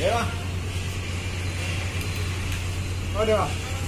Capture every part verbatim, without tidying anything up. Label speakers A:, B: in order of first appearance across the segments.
A: देवा ओ देवा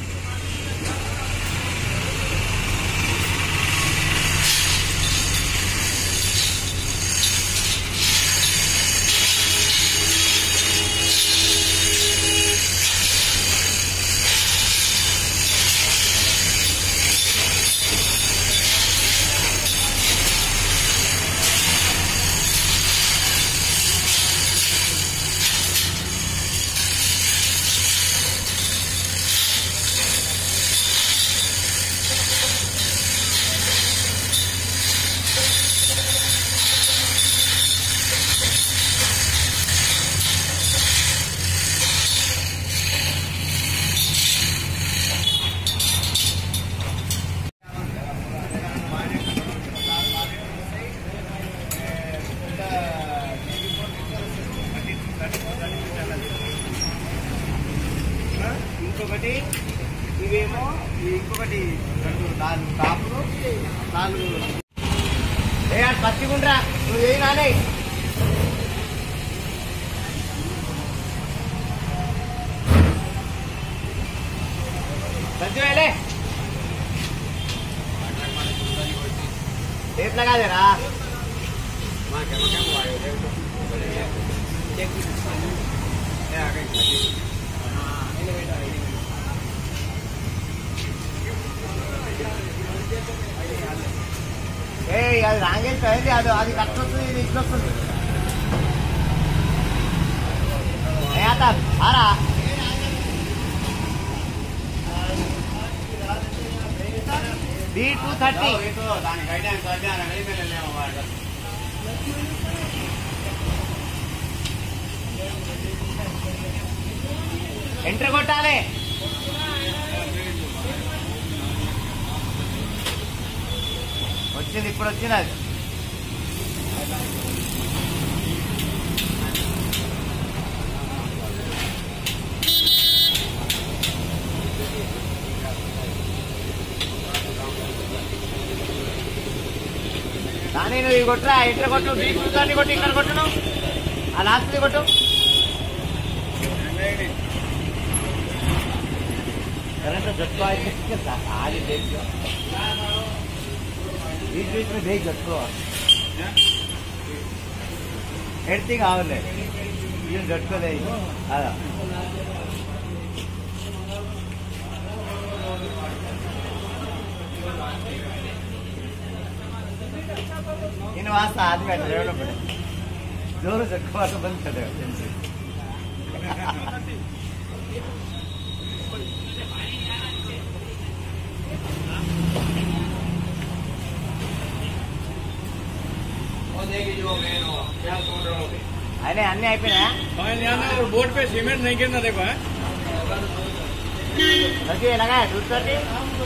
A: ఇంకొకటి ఇవేమో ఇంకొకటి రెండు నాలుగు టాపులు నాలుగు ఏ పచ్చిగుండ్రా నువ్వు ఏ నానే సజ్జులే రేట్ लगा दे रहा मां क्या क्या आयो देख ये आ गई हां एलिवेटर ఏ అది రాంగేజ్ అయింది అది అది కరెక్ట్ వస్తుంది ఇది ఇట్లా వస్తుంది ఆరా बी टू थर्टी ఎంటర్ కొట్టాలి వచ్చింది ఇప్పుడు వచ్చింది అది కానీ నువ్వు ఇవి కొట్టురా ఎంటర్ కొట్టు బీ టూ థర్టీ కొట్టు ఇక్కడ కొట్టును ఆ లాస్ట్ కొట్టు करंट झटको आए आगे देख बीच बीच में देख झटको एडिटिंग आवले ये झटको दे अदा इन वास्ता आदमी बैठे रहना पड़े जोर झटको तो बंद कर दे अरे अन्य आई
B: बोर्ड पे सीमेंट नहीं गिरना देखो है
A: लगा है दूध करके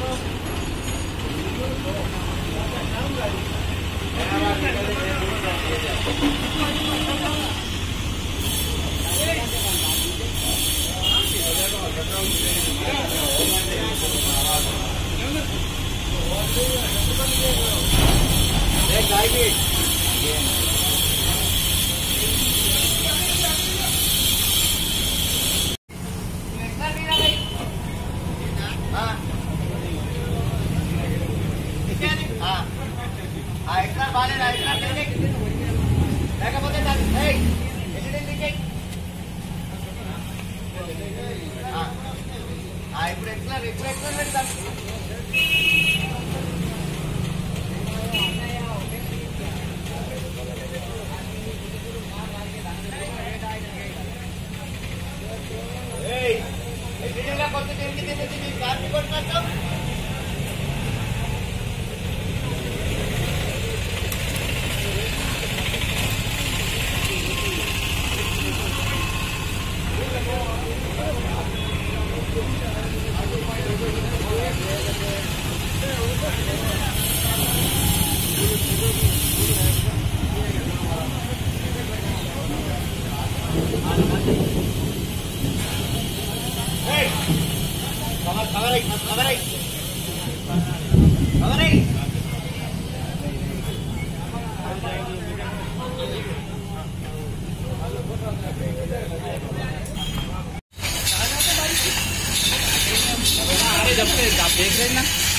A: ఇప్పుడు ఎట్లా ఇప్పుడు ఎట్లా పెడతాం కొత్త తిరిగి తిరిగి కార్మి కొట్టుకొస్తాం खबर आई खबर आई खबर आई
B: आप देख रहे हैं ना।